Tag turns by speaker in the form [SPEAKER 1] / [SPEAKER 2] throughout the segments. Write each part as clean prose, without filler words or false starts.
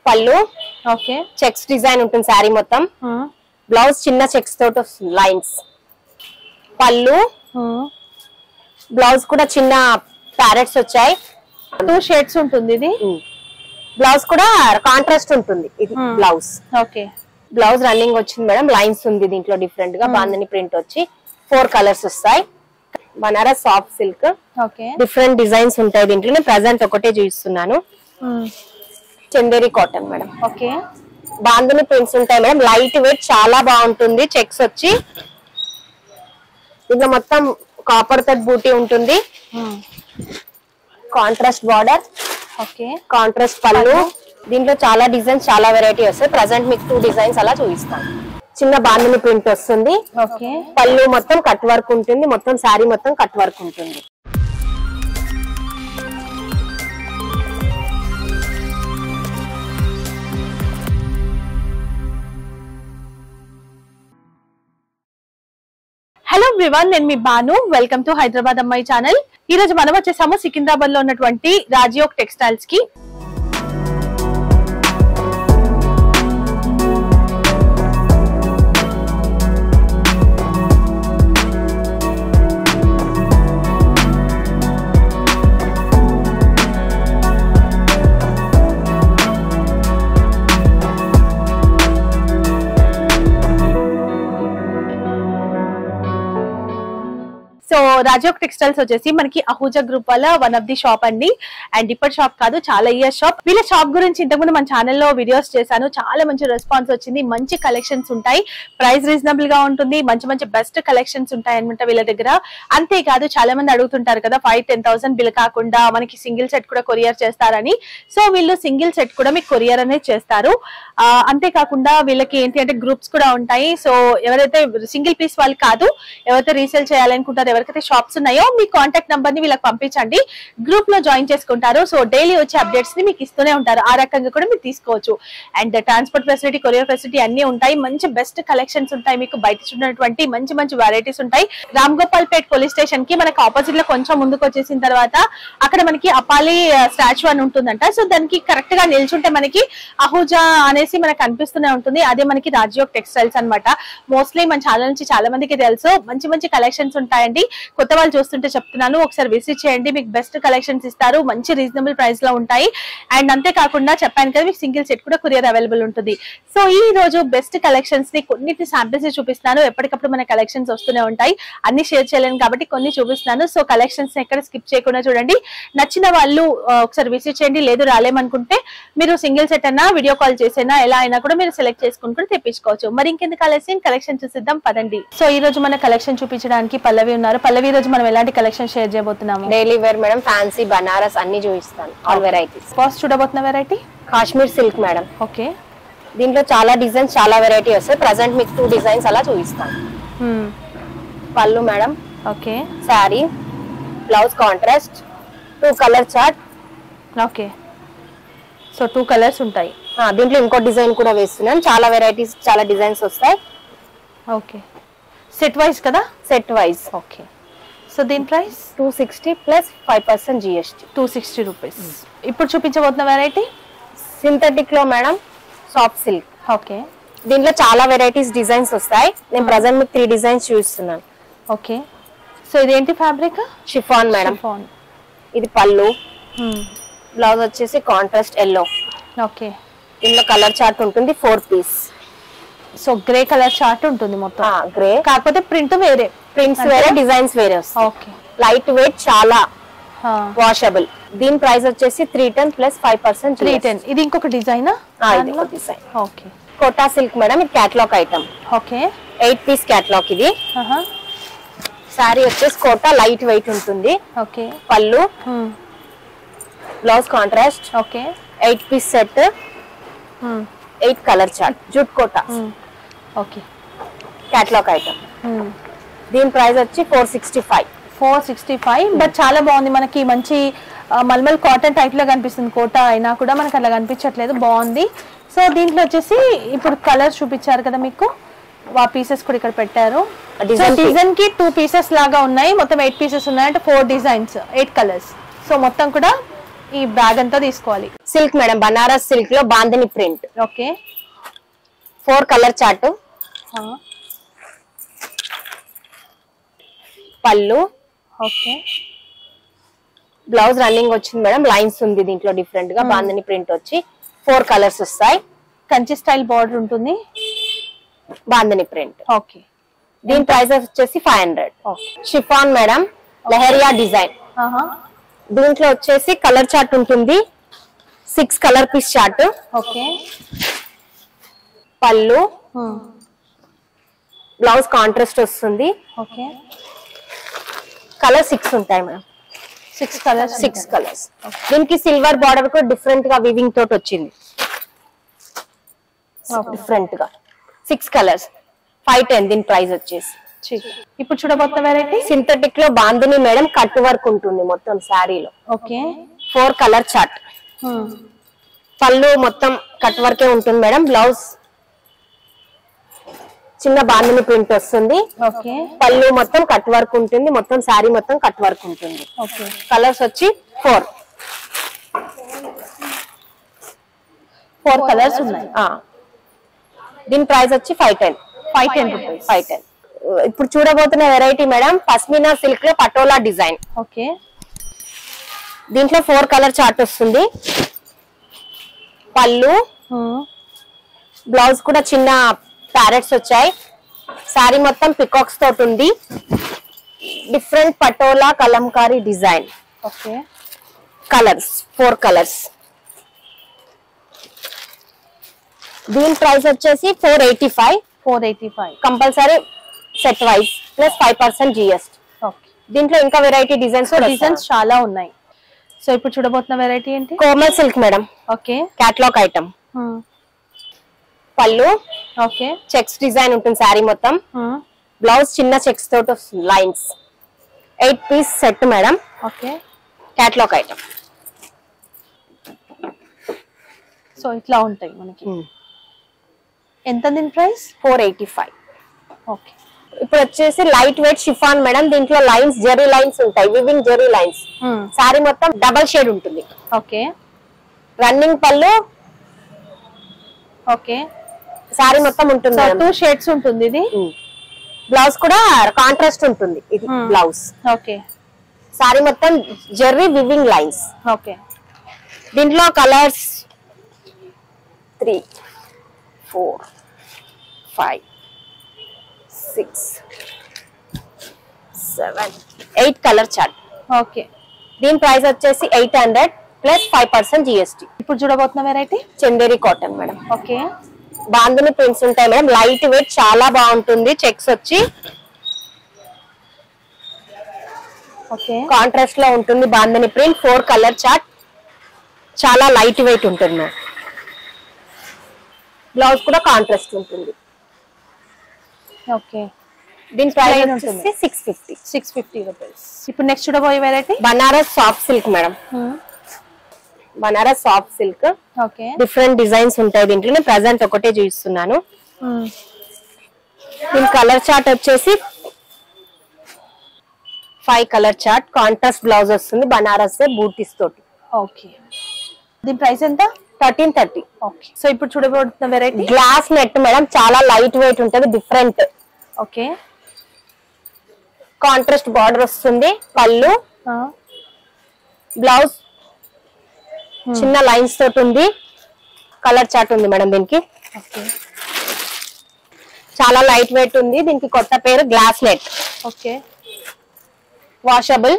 [SPEAKER 1] పళ్ళు
[SPEAKER 2] okay
[SPEAKER 1] checks design ఉంటుంది సారీ మొత్తం. బ్లౌజ్ చిన్న చెక్స్ తోటి వస్తుంది లైన్స్. పళ్ళు బ్లౌజ్ కూడా చిన్న ప్యారెట్స్ వచ్చాయి.
[SPEAKER 2] 2 షేడ్స్ ఉంటుంది ఇది.
[SPEAKER 1] బ్లౌజ్ కూడా కాంట్రాస్ట్ ఉంటుంది ఇది బ్లౌజ్.
[SPEAKER 2] ఓకే
[SPEAKER 1] బ్లౌజ్ రన్నింగ్ వచ్చింది మేడం. లైన్స్ ఉంది దీంట్లో డిఫరెంట్ గా. బాందని ప్రింట్ వచ్చి 4 కలర్స్ వస్తాయి. Banaras soft silk.
[SPEAKER 2] Okay
[SPEAKER 1] different designs ఉంటాయి దీంట్లో. నేను ప్రెసెంట్ ఒకటే చూపిస్తున్నాను. Chanderi cotton madam.
[SPEAKER 2] Okay
[SPEAKER 1] bandhani prints ఉంటాయి మేడం. లైట్ వెయిట్ చాలా బాగుంటుంది. చెక్స్ వచ్చి దీంట్లో మొత్తం కాపర్ థ్రెడ్ బూటీ ఉంటుంది. Contrast border.
[SPEAKER 2] ఓకే
[SPEAKER 1] కాంట్రాస్ట్ పళ్ళు. దీంట్లో చాలా డిజైన్స్ చాలా వెరైటీ వస్తాయి. ప్రెసెంట్ మీకు 2 డిజైన్స్ అలా చూపిస్తాను. చిన్న బాందని ప్రింట్ వస్తుంది.
[SPEAKER 2] ఓకే
[SPEAKER 1] పళ్ళు మొత్తం కట్ వర్క్ ఉంటుంది. మొత్తం శారీ మొత్తం కట్ వర్క్ ఉంటుంది.
[SPEAKER 2] హలో ఎవ్రీవన్, నేను మీ బాను. వెల్కమ్ టు హైదరాబాద్ అమ్మాయి ఛానల్. ఈ రోజు మనం వచ్చేసాము సికింద్రాబాద్ లో ఉన్నటువంటి రాజయోగ్ టెక్స్టైల్స్ కి. సో రాజయోగ్ టెక్స్టైల్స్ వచ్చేసి మనకి అహూజా గ్రూప్ వాళ్ళ వన్ ఆఫ్ ది షాప్ అండి. అండ్ ఇప్పటి షాప్ కాదు, చాలా ఇయర్ షాప్. వీళ్ళ షాప్ గురించి ఇంతకుముందు మన ఛానల్లో వీడియోస్ చేశాను. చాలా మంచి రెస్పాన్స్ వచ్చింది. మంచి కలెక్షన్స్ ఉంటాయి. ప్రైస్ రీజనబుల్ గా ఉంటుంది. మంచి మంచి బెస్ట్ కలెక్షన్స్ ఉంటాయి అనమాట వీళ్ళ దగ్గర. అంతేకాదు చాలా మంది అడుగుతుంటారు కదా 5-10,000 బిల్ కాకుండా మనకి సింగిల్ సెట్ కూడా కొరియర్ చేస్తారని. సో వీళ్ళు సింగిల్ సెట్ కూడా మీకు కొరియర్ అనేది చేస్తారు. అంతేకాకుండా వీళ్ళకి ఏంటి అంటే గ్రూప్స్ కూడా ఉంటాయి. సో ఎవరైతే సింగిల్ పీస్ వాళ్ళు కాదు, ఎవరైతే రీసేల్ చేయాలనుకుంటారో, ఎవరికైతే షాప్స్ ఉన్నాయో మీ కాంటాక్ట్ నంబర్ ని వీళ్ళకి పంపించండి. గ్రూప్ లో జాయిన్ చేసుకుంటారు. సో డైలీ వచ్చే అప్డేట్స్ ని మీకు ఇస్తూనే ఉంటారు. ఆ రకంగా కూడా మీరు తీసుకోవచ్చు. And transport facility, courier facility అన్ని ఉంటాయి. మంచి బెస్ట్ కలెక్షన్స్ ఉంటాయి. మీకు బయట చూడనటువంటి మంచి మంచి వెరైటీస్ ఉంటాయి. Ramgopalpet police station కి మనకి ఆపోజిట్ లో కొంచెం ముందుకు వచ్చేసిన తర్వాత అక్కడ మనకి అపాలి స్టాచ్యూ అని ఉంటుందంట. సో దానికి కరెక్ట్ గా నిల్చుంటే మనకి అహూజా అనేసి మనకు అనిపిస్తూనే ఉంటుంది. అదే మనకి రాజయోగ్ టెక్స్టైల్స్ అన్నమాట. మోస్ట్లీ మన ఛానల్ నుంచి చాలా మందికి తెలుసు. మంచి మంచి కలెక్షన్స్ ఉంటాయండి. కొత్త వాళ్ళు చూస్తుంటే చెప్తున్నాను, ఒకసారి విజిట్ చేయండి. మీకు బెస్ట్ కలెక్షన్స్ ఇస్తారు. మంచి రీజనబుల్ ప్రైస్ లో ఉంటాయి. అండ్ అంతేకాకుండా చెప్పాను కదా మీకు సింగిల్ సెట్ కూడా కొరియర్ అవైలబుల్ ఉంటుంది. సో ఈ రోజు బెస్ట్ కలెక్షన్స్ ని కొన్నిటి శాంపిల్స్ చూపిస్తాను. ఎప్పటికప్పుడు మన కలెక్షన్స్ వస్తూనే ఉంటాయి. అన్ని షేర్ చేయలేను కాబట్టి కొన్ని చూపిస్తున్నాను. సో కలెక్షన్స్ ఎక్కడ స్కిప్ చేయకుండా చూడండి. నచ్చిన వాళ్ళు ఒకసారి విజిట్ చేయండి. లేదు రాలేమనుకుంటే మీరు సింగిల్ సెట్ అన్నా వీడియో కాల్ చేసైనా ఎలా అయినా కూడా మీరు సెలెక్ట్ చేసుకుని తెప్పించుకోవచ్చు. మరి ఇంకెందుకు ఆలస్యం, కలెక్షన్ చూసిద్దాం పదండి. సో ఈ రోజు మన కలెక్షన్ చూపించడానికి పల్లవి ఉన్నారు. పల్లవి, ఈ రోజు మనం ఎలాంటి కలెక్షన్ షేర్ చేయబోతున్నాము?
[SPEAKER 1] Daily wear madam. Fancy Banaras అన్ని చూపిస్తాను. All varieties.
[SPEAKER 2] ఫస్ట్ చూడబోతున్న variety
[SPEAKER 1] Kashmir silk madam.
[SPEAKER 2] Okay
[SPEAKER 1] దీంట్లో చాలా డిజైన్స్ చాలా వెరైటీ వస్తాయి. ప్రెసెంట్ మీకు 2 డిజైన్స్ అలా చూపిస్తాను. పళ్ళు madam.
[SPEAKER 2] Okay
[SPEAKER 1] sari blouse contrast 2 colour chart.
[SPEAKER 2] Okay so 2 colours ఉంటాయి.
[SPEAKER 1] దీంట్లో ఇంకో డిజైన్ కూడా వేస్తున్నాను. చాలా వెరైటీస్ చాలా డిజైన్స్ వస్తాయి.
[SPEAKER 2] ఓకే సెట్ వైజ్ కదా?
[SPEAKER 1] Set wise.
[SPEAKER 2] ఓకే సో దీని ప్రైస్
[SPEAKER 1] 260 ప్లస్ 5% GST.
[SPEAKER 2] 260 రూపీస్. ఇప్పుడు చూపించబోతున్న వెరైటీ
[SPEAKER 1] సింథటిక్ లో మేడం సాఫ్ట్ సిల్క్.
[SPEAKER 2] ఓకే
[SPEAKER 1] దీంట్లో చాలా వెరైటీస్ డిజైన్స్ వస్తాయి. నేను ప్రెసెంట్ మీకు 3 డిజైన్స్ చూపిస్తున్నాను.
[SPEAKER 2] ఓకే సో ఇదేంటి ఫ్యాబ్రిక్?
[SPEAKER 1] Chiffon madam. ఇది పళ్ళు. బ్లౌజ్ వచ్చేసి కాంట్రాస్ట్ ఎల్లో.
[SPEAKER 2] ఓకే
[SPEAKER 1] దీంట్లో కలర్ చార్ట్ ఉంటుంది 4 piece.
[SPEAKER 2] So grey colour chart ఉంటుంది మొత్తం.
[SPEAKER 1] గ్రే
[SPEAKER 2] కాకపోతే ప్రింట్ వేరే,
[SPEAKER 1] ప్రింట్స్ వేరే, డిజైన్స్ వేరే వస్తాయి.
[SPEAKER 2] ఓకే
[SPEAKER 1] లైట్ వెయిట్ చాలా వాషబుల్. దీని ప్రైస్ వచ్చేసి 310 ప్లస్ 5%
[SPEAKER 2] 310. ఇది ఇంకొక design.
[SPEAKER 1] Design
[SPEAKER 2] okay
[SPEAKER 1] Kota silk madam. ఇది catalogue item.
[SPEAKER 2] Okay
[SPEAKER 1] 8 piece catalogue ఇది. సారీ వచ్చేసి కోటా లైట్ వెయిట్ ఉంటుంది.
[SPEAKER 2] ఓకే
[SPEAKER 1] పళ్ళు blouse contrast.
[SPEAKER 2] Okay
[SPEAKER 1] 8 piece set 8 colour chart jute Kota.
[SPEAKER 2] Okay
[SPEAKER 1] catalogue item. దీని ప్రైస్ వచ్చి 465.
[SPEAKER 2] బట్ చాలా బాగుంది. మనకి మంచి మల్మల్ కాటన్ టైప్ లో కనిపిస్తుంది. కోటా అయినా కూడా మనకి అలా కనిపించట్లేదు. బాగుంది. సో దీంట్లో వచ్చేసి ఇప్పుడు కలర్స్ చూపించారు కదా మీకు, ఆ పీసెస్ కూడా ఇక్కడ పెట్టారు. డిజైన్ కి 2 పీసెస్ లాగా ఉన్నాయి. మొత్తం 8 పీసెస్ ఉన్నాయి అంటే 4 డిజైన్స్ 8 కలర్స్. సో మొత్తం కూడా ఈ బ్యాగ్ అంతా తీసుకోవాలి.
[SPEAKER 1] సిల్క్ మేడం, బనారస్ సిల్క్ లో bandhani print.
[SPEAKER 2] Okay
[SPEAKER 1] 4 colour chart. పళ్ళు.
[SPEAKER 2] ఓకే
[SPEAKER 1] బ్లౌజ్ రన్నింగ్ వచ్చింది మేడం, లైన్స్ ఉంది దీంట్లో డిఫరెంట్ గా. బాందిని ప్రింట్ వచ్చి 4 కలర్స్ వస్తాయి.
[SPEAKER 2] కంచి స్టైల్ బార్డర్ ఉంటుంది,
[SPEAKER 1] బాందిని ప్రింట్.
[SPEAKER 2] ఓకే
[SPEAKER 1] దీని ప్రైస్ వచ్చేసి 500. Chiffon madam, leheriya design. దీంట్లో వచ్చేసి కలర్ చార్ట్ ఉంటుంది, 6 కలర్ పీస్ చార్ట్.
[SPEAKER 2] ఓకే
[SPEAKER 1] పళ్ళు. బ్లౌజ్ కాంట్రాస్ట్ వస్తుంది.
[SPEAKER 2] ఓకే
[SPEAKER 1] కలర్ 6 ఉంటాయి మేడం,
[SPEAKER 2] 6 కలర్స్.
[SPEAKER 1] 6 కలర్స్. దీనికి సిల్వర్ బార్డర్ కూడా డిఫరెంట్ గా వివింగ్ తోటి వచ్చింది, డిఫరెంట్ గా. 6 కలర్స్ 510. దీని ప్రైస్ వచ్చేసి.
[SPEAKER 2] ఇప్పుడు చూడబోతున్న వెరైటీ
[SPEAKER 1] సింథటిక్ లో బాందిని మేడం, కట్ వర్క్ ఉంటుంది మొత్తం శారీలో.
[SPEAKER 2] Okay
[SPEAKER 1] 4 colour chart. పళ్ళు మొత్తం కట్ వర్కే ఉంటుంది మేడం. బ్లౌజ్ చిన్న బాందిని ప్రింట్ వస్తుంది.
[SPEAKER 2] ఓకే
[SPEAKER 1] పళ్ళు మొత్తం కట్ వర్క్ ఉంటుంది, మొత్తం శారీ మొత్తం కట్ వర్క్ ఉంటుంది.
[SPEAKER 2] ఓకే
[SPEAKER 1] కలర్స్ వచ్చి 4
[SPEAKER 2] కలర్స్ ఉన్నాయి.
[SPEAKER 1] దీని ప్రైస్ వచ్చి 510
[SPEAKER 2] రూపీస్.
[SPEAKER 1] 510. ఇప్పుడు చూడబోతున్న వెరైటీ మేడం, పస్మినా సిల్క్ లో పటోలా డిజైన్.
[SPEAKER 2] ఓకే
[SPEAKER 1] దీంట్లో 4 కలర్ చార్ట్ వస్తుంది. పళ్ళు. బ్లౌజ్ కూడా చిన్న ప్యారెట్స్ వచ్చాయి. శారీ మొత్తం పికాక్స్ తోటి ఉంది. Different patola kalamkari design.
[SPEAKER 2] Okay
[SPEAKER 1] colours 4 colours. దీని ప్రైస్ వచ్చేసి 485. Compulsory set wise plus 5% GST.
[SPEAKER 2] Okay
[SPEAKER 1] దీంట్లో ఇంకా వెరైటీ డిజైన్స్
[SPEAKER 2] చాలా ఉన్నాయి. సో ఇప్పుడు చూడబోతున్న వెరైటీ ఏంటి?
[SPEAKER 1] Komal silk madam.
[SPEAKER 2] Okay
[SPEAKER 1] catalogue item. పళ్ళు.
[SPEAKER 2] ఓకే
[SPEAKER 1] చెక్స్ డిజైన్ ఉంటుంది శారీ మొత్తం. బ్లౌజ్ చిన్న చెక్స్ తోటి వస్తుంది, lines. 8 piece set madam.
[SPEAKER 2] Okay
[SPEAKER 1] catalogue item.
[SPEAKER 2] So ఇట్లా ఉంటాయి మనకి. ఎంత దీని ప్రైస్?
[SPEAKER 1] 485.
[SPEAKER 2] ఓకే
[SPEAKER 1] ఇప్పుడు వచ్చేసి లైట్ వెయిట్ షిఫాన్ మేడం. దీంట్లో లైన్స్, జెరీ లైన్స్ ఉంటాయి, వివింగ్ జెరీ లైన్స్. శారీ మొత్తం డబల్ షేడ్ ఉంటుంది.
[SPEAKER 2] ఓకే
[SPEAKER 1] రన్నింగ్ పళ్ళు.
[SPEAKER 2] ఓకే
[SPEAKER 1] శారీ మొత్తం ఉంటుంది.
[SPEAKER 2] 2 షేడ్స్ ఉంటుంది ఇది.
[SPEAKER 1] బ్లౌజ్ కూడా కాంట్రాస్ట్ ఉంటుంది. ఇది బ్లౌజ్.
[SPEAKER 2] ఓకే
[SPEAKER 1] శారీ మొత్తం జెర్రీ వివింగ్ లైన్స్.
[SPEAKER 2] ఓకే
[SPEAKER 1] దీంట్లో కలర్స్ 3 4 5 6 7 8 కలర్ చార్ట్.
[SPEAKER 2] ఓకే
[SPEAKER 1] దీని ప్రైస్ వచ్చేసి 800 ప్లస్ 5% GST.
[SPEAKER 2] ఇప్పుడు చూడబోతున్న variety
[SPEAKER 1] Chanderi cotton madam.
[SPEAKER 2] Okay
[SPEAKER 1] bandhani prints ఉంటాయి మేడం. లైట్ వెయిట్ చాలా బాగుంటుంది. చెక్స్ వచ్చి
[SPEAKER 2] ఓకే
[SPEAKER 1] కాంట్రాస్ట్ లో ఉంటుంది. Bandhani print 4 colour chart. చాలా లైట్ వెయిట్ ఉంటుంది మేడం. బ్లౌజ్ కూడా కాంట్రాస్ట్ ఉంటుంది.
[SPEAKER 2] ఓకే
[SPEAKER 1] దీని ప్రైస్ వచ్చేసి 650
[SPEAKER 2] రూపీస్. ఇప్పుడు నెక్స్ట్ చూడబోయే variety
[SPEAKER 1] Banaras soft silk madam. Banaras soft silk.
[SPEAKER 2] Okay
[SPEAKER 1] different designs ఉంటాయి దీంట్లో. నేను ప్రెసెంట్ ఒకటే చూపిస్తున్నాను. దీని కలర్ చార్ట్ వచ్చేసి 5 కలర్ చార్ట్. కాంట్రాస్ట్ బ్లౌజ్ వస్తుంది, బనారస్ బూటీస్ తోటి.
[SPEAKER 2] ఓకే దీని ప్రైస్ ఎంత?
[SPEAKER 1] 1330.
[SPEAKER 2] ఓకే సో ఇప్పుడు చూడబోతున్న వెరైటీ
[SPEAKER 1] గ్లాస్ నెట్ మేడం. చాలా లైట్ వెయిట్ ఉంటుంది, డిఫరెంట్.
[SPEAKER 2] ఓకే
[SPEAKER 1] కాంట్రాస్ట్ బార్డర్ వస్తుంది. పళ్ళు. బ్లౌజ్ చిన్న లైన్స్ తోటి ఉంది. కలర్ చార్ట్ ఉంది మేడం దీనికి.
[SPEAKER 2] ఓకే
[SPEAKER 1] చాలా లైట్ వెయిట్ ఉంది. దీనికి కొత్త పేరు glass net.
[SPEAKER 2] Okay
[SPEAKER 1] washable.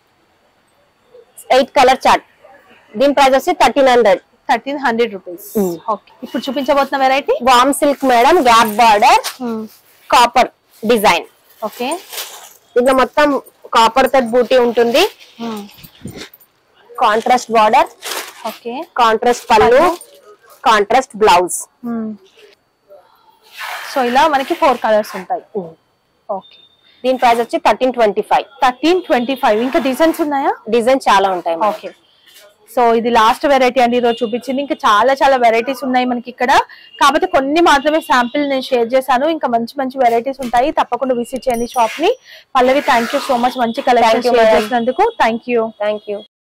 [SPEAKER 1] 8 colour chart. దీని ప్రైస్ వచ్చి 1300
[SPEAKER 2] రూపీస్. ఓకే ఇప్పుడు చూపించబోతున్న వెరైటీ
[SPEAKER 1] వామ్ silk madam. Gap border, copper design.
[SPEAKER 2] Okay
[SPEAKER 1] దీంట్లో మొత్తం కాపర్ తోటి బూటీ ఉంటుంది. Contrast border.
[SPEAKER 2] ఓకే
[SPEAKER 1] కాంట్రాస్ట్ పళ్ళు, కాంట్రాస్ట్ బ్లౌజ్.
[SPEAKER 2] సో ఇలా మనకి 4 కలర్స్ ఉంటాయి. ఓకే
[SPEAKER 1] దీని ప్రైస్ వచ్చి
[SPEAKER 2] 1325. ఇంకా డిజైన్స్ ఉన్నాయా?
[SPEAKER 1] డిజైన్ చాలా ఉంటాయి.
[SPEAKER 2] ఓకే సో ఇది లాస్ట్ వెరైటీ అండి ఈరోజు చూపించింది. ఇంకా చాలా వెరైటీస్ ఉన్నాయి మనకి ఇక్కడ. కాకపోతే కొన్ని మాత్రమే శాంపిల్ నేను షేర్ చేశాను. ఇంకా మంచి మంచి వెరైటీస్ ఉంటాయి. తప్పకుండా విజిట్ చేయండి షాప్ ని. Pallavi thank you so much మంచి కలెక్షన్ షేర్ చేసినందుకు. Thank you.